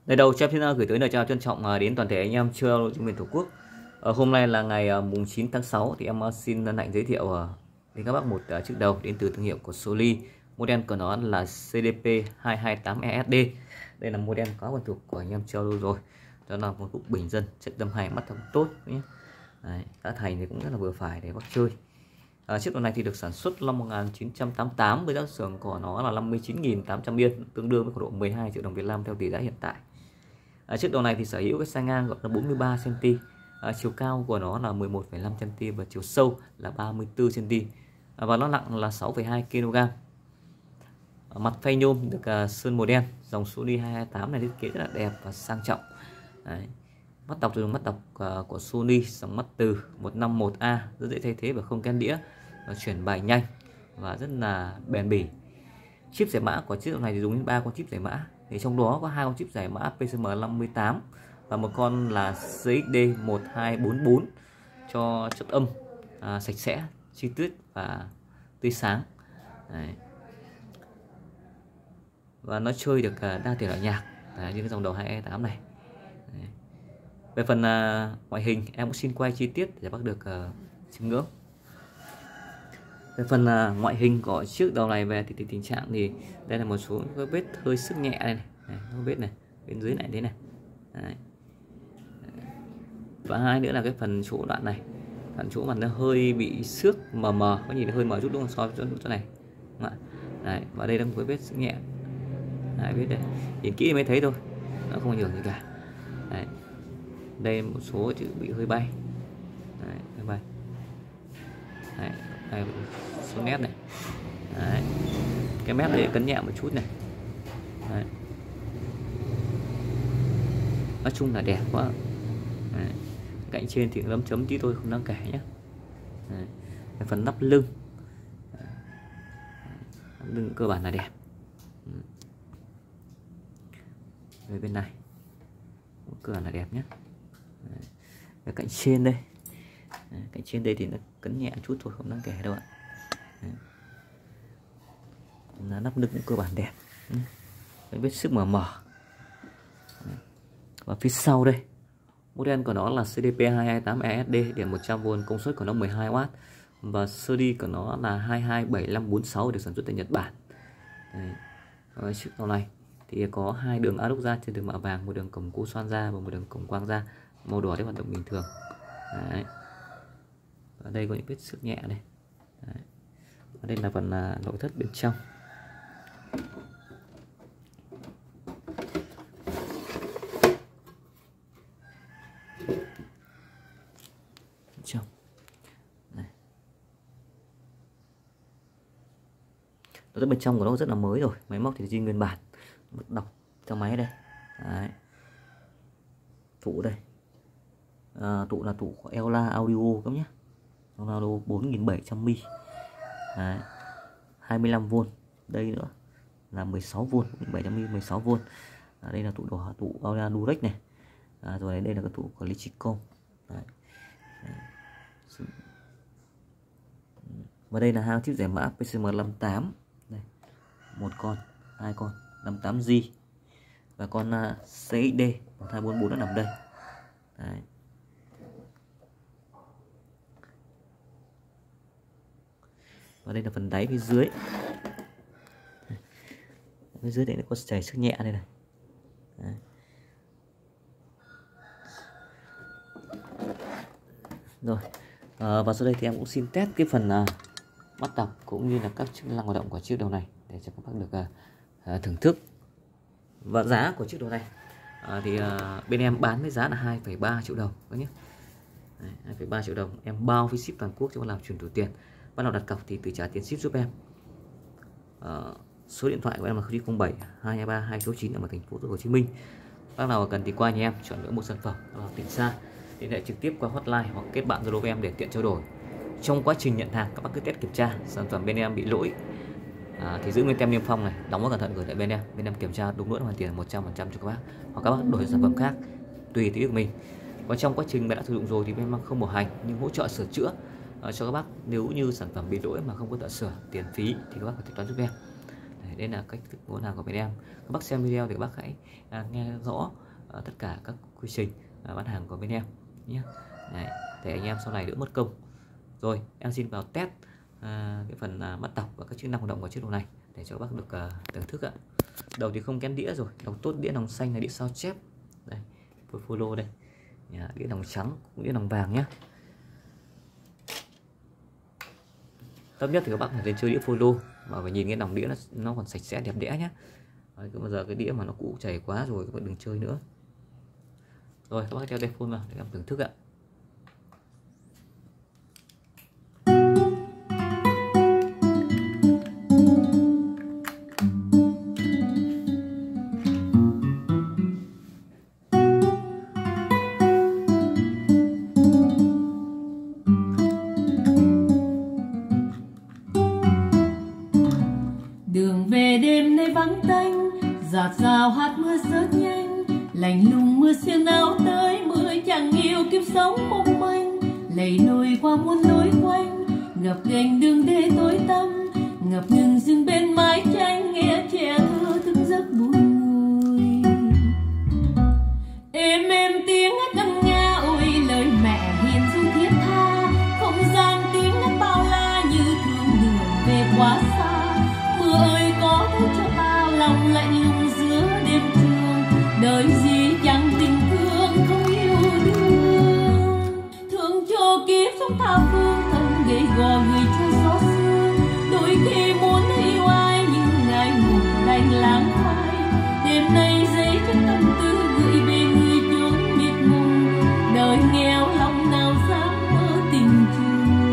Lời đầu cho em xin gửi tới lời chào trân trọng đến toàn thể anh em chơi alo trên miền Tổ quốc. Hôm nay là ngày mùng 9 tháng 6 thì em xin hạnh giới thiệu đến các bác một chiếc đầu đến từ thương hiệu của Sony. Model của nó là CDP228ESD. Đây là model có quen thuộc của anh em chơi alo rồi. Đó là một cục bình dân, chất âm hay, mắt thông tốt nhé. Giá thành thì cũng rất là vừa phải để bác chơi. Chiếc đầu này thì được sản xuất năm 1988 với giá xưởng của nó là 59.800 yên, tương đương với khoảng độ 12 triệu đồng Việt Nam theo tỷ giá hiện tại. Chiếc đầu này thì sở hữu cái size ngang gọn là 43 cm, chiều cao của nó là 11,5 cm và chiều sâu là 34 cm, và nó nặng là 6,2 kg. Mặt phay nhôm được sơn màu đen. Dòng Sony 228 này thiết kế rất là đẹp và sang trọng. Đấy. Mắt đọc dùng mắt đọc của Sony, dòng mắt từ 151A, rất dễ thay thế và không kén đĩa, và chuyển bài nhanh và rất là bền bỉ. Chip giải mã của chiếc này thì dùng đến 3 con chip giải mã, thì trong đó có 2 con chip giải mã PCM58 và một con là CXD1244 cho chất âm sạch sẽ, chi tiết và tươi sáng. Đấy. Và nó chơi được đa thể loại nhạc như cái dòng đầu 2E8 này. Đấy. Về phần ngoại hình em cũng xin quay chi tiết để bác được chiêm ngưỡng. Về phần ngoại hình của chiếc đầu này về thì tình trạng thì đây là một số cái vết hơi xước nhẹ đây này, vết này bên dưới này thế này. Đấy. Và hai nữa là cái phần chỗ đoạn này, phần chỗ mặt nó hơi bị xước mờ, có nhìn hơi mờ chút đúng không, so với chỗ này. Đấy. Và đây là một cái vết xước nhẹ. Đấy, vết đây nhìn kỹ mới thấy thôi, nó không ảnh hưởng gì cả. Đấy. Đây một số chữ bị hơi bay. Đấy, hơi bay. Đấy, đây số nét này. Đấy. Cái mép này cấn nhẹ một chút này. Đấy. Nói chung là đẹp quá. Đấy. Cạnh trên thì lấm chấm tí thôi, không đáng kể nhé. Đấy. Cái phần nắp lưng. Đấy. Nắp lưng cơ bản là đẹp. Về bên này cơ bản là đẹp nhé. Ở cạnh trên đây, cạnh trên đây thì nó cấn nhẹ chút thôi, không đáng kể đâu ạ. Là nắp lưng cũng cơ bản đẹp, cái vết xước mờ. Và phía sau đây, model của nó là CDP228ESD, điện 100V, công suất của nó 12W, và series của nó là 227546, được sản xuất tại Nhật Bản. Chiếc đầu này thì có 2 đường inox ra trên đường mạ vàng, một đường cổng cu xoan ra và một đường cổng quang ra, màu đỏ để hoạt động bình thường. Đấy. Ở đây có những vết xước nhẹ này. Đấy. Ở đây là phần nội thất bên trong. Nội thất bên trong của nó rất là mới rồi, máy móc thì zin nguyên bản, bật đọc trong máy đây. Đấy. Tụ đây, tụ là tụ của Ela Audio các nhé, Audio 4700 mm. 25V. Đây nữa là 16V, 700 mm 16V. Đây là tụ đỏ, tụ Audio Durex này. Rồi đây là cái tụ của Lichicom. Và đây là hai chip giải mã PCM58. Đây, một con, hai con 58G và con CXD1244 nó nằm đây. Đấy. Và đây là phần đáy phía dưới. Phía dưới đây nó có chảy xước nhẹ đây này. Đấy. Rồi, và sau đây thì em cũng xin test cái phần mắt đọc cũng như là các chức năng hoạt động của chiếc đầu này để cho các bác được thưởng thức. Và giá của chiếc đầu này thì bên em bán với giá là 2,3 triệu đồng các nhé. 2,3 triệu đồng, em bao phí ship toàn quốc cho làm chuyển đổi tiền. Bắt đầu đặt cọc thì tự trả tiền ship giúp em. Số điện thoại của em là 0907 223 269 ở thành phố Hồ Chí Minh. Bác nào cần thì qua nhà em chọn lựa một sản phẩm ở tỉnh xa, liên hệ trực tiếp qua hotline hoặc kết bạn Zalo với em để tiện trao đổi. Trong quá trình nhận hàng, các bác cứ test kiểm tra sản phẩm bên em bị lỗi thì giữ nguyên tem niêm phong này, đóng gói cẩn thận gửi lại bên em kiểm tra đúng lỗi hoàn tiền 100% cho các bác, hoặc các bác đổi sản phẩm khác tùy ý của mình. Và trong quá trình đã sử dụng rồi thì bên em không bảo hành nhưng hỗ trợ sửa chữa cho các bác. Nếu như sản phẩm bị lỗi mà không có thợ sửa tiền phí thì các bác có thể toán giúp em. đây là cách thức mua hàng của bên em. Các bác xem video thì các bác hãy nghe rõ tất cả các quy trình bán hàng của bên em nhé. Đấy, để anh em sau này đỡ mất công. Rồi em xin vào test cái phần bắt đọc và các chức năng hoạt động của chiếc đồ này để cho các bác được thưởng thức ạ. Đầu thì không kén đĩa rồi, đầu tốt đĩa đồng xanh là đĩa sao chép. Đây, follow đây, đĩa đồng trắng cũng đĩa đồng vàng nhé. Tốt nhất thì các bác phải lên chơi đĩa follow mà phải nhìn cái đồng đĩa nó còn sạch sẽ đẹp đẽ nhé. Đấy, bây giờ cái đĩa mà nó cũ chảy quá rồi các bạn đừng chơi nữa. Rồi các bác theo đây phone vào để em thưởng thức ạ. Đường về đêm nay vắng tanh, giạt rào hạt mưa rớt nhanh, lạnh lùng mưa xiên áo tới, mưa chẳng yêu kiếp sống mong manh, lầy lội qua muôn lối quanh, ngập ghềnh đường đê tối tăm, ngập ngừng dừng bên mái tranh, nghe trẻ thơ thức giấc buồn ngùi. Êm êm tiếng hát ngân nga, ôi lời mẹ hiền du thiết tha, không gian tiếng hát bao la như thương đường về quá xa. Mưa ơi có thứ cho ta lòng lạnh lùng giữa đêm trường, đời gì chẳng tình thương không yêu đương. Thương cho kiếp sống tha phương, thân gầy gò người cho gió sương. Đôi khi muốn yêu ai nhưng ngại ngùng đành lãng phai. Đêm nay giấy chất tâm tư gửi về người chốn biệt mùng, đời nghèo lòng nào dám mơ tình trường.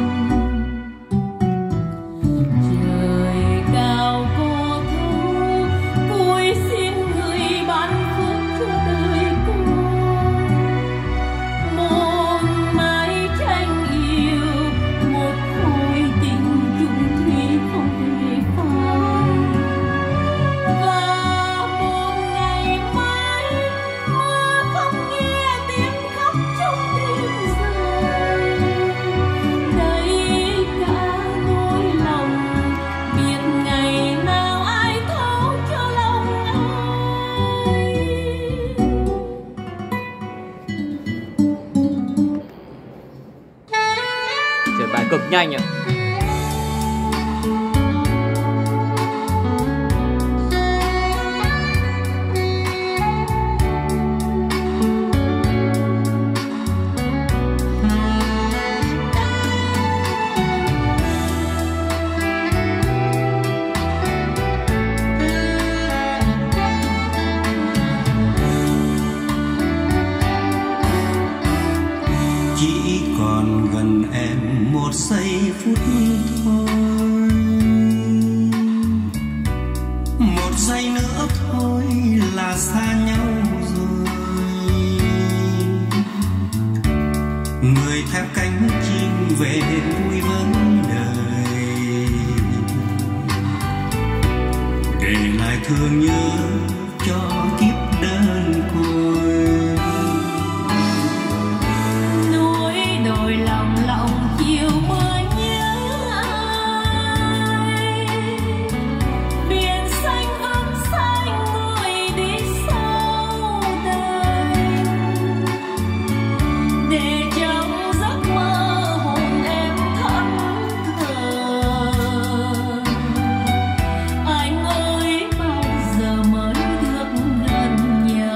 Bài cực nhanh ạ. Chỉ còn gần em một giây phút thôi, một giây nữa thôi là xa nhau rồi. Người theo cánh chim về vui vấn đời, để lại thương nhớ cho kiếp đơn côi. Chiều mưa nhớ ai, biển xanh vẫn xanh người đi sau đời, để trong giấc mơ hồn em thẫn thờ. Anh ơi bao giờ mới được gần nhau.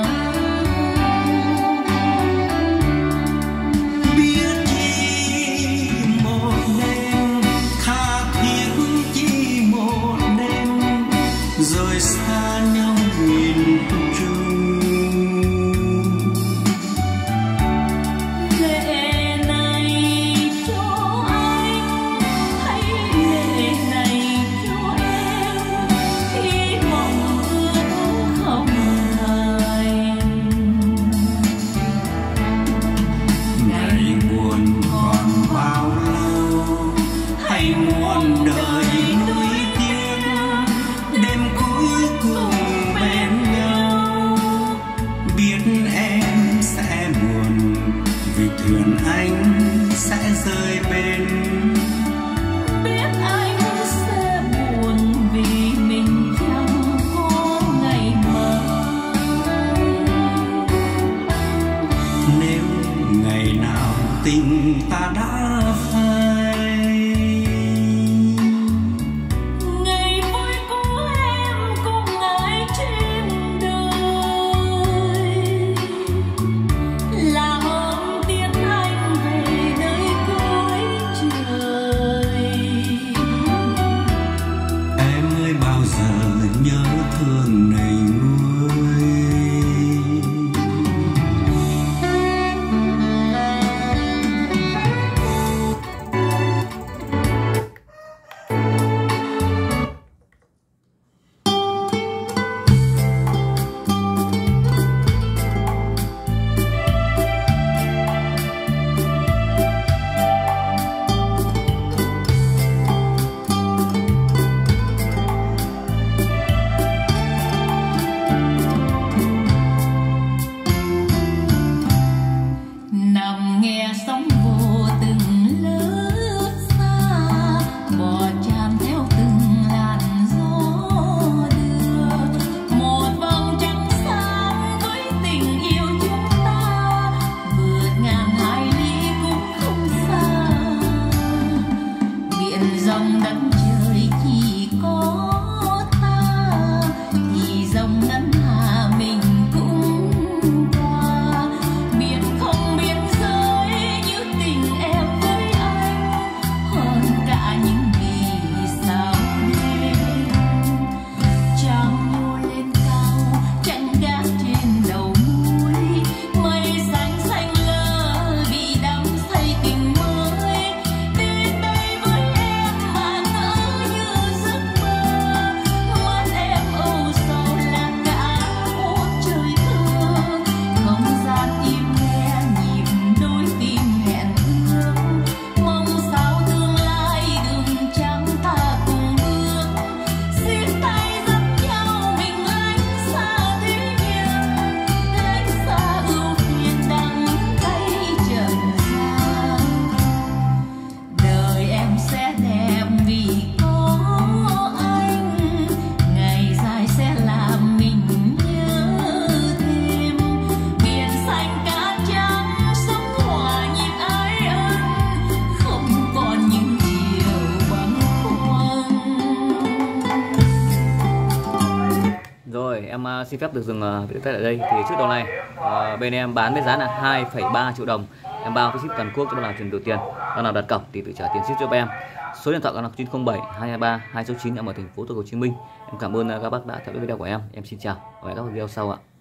Rồi xa nhau nghìn trùng, lệ này cho anh hay lệ này cho em, khi mộng ước không thành. Ngày buồn còn bao lâu, hay muôn đời nuối tiếc, đêm cuối cùng bên nhau. Biết em sẽ buồn vì thuyền anh sẽ rơi bên, biết anh sẽ buồn vì mình chẳng xin phép được dừng video test ở đây. Thì chiếc đầu này bên em bán với giá là 2,3 triệu đồng. Em bao phí ship toàn quốc cho bạn nào chuyển đổi tiền. Bạn nào đặt cọc thì tự trả tiền ship cho em. Số điện thoại là 907 223 269 ở thành phố Hồ Chí Minh. Em cảm ơn các bác đã theo dõi video của em. Em xin chào và hẹn gặp lại các video sau ạ.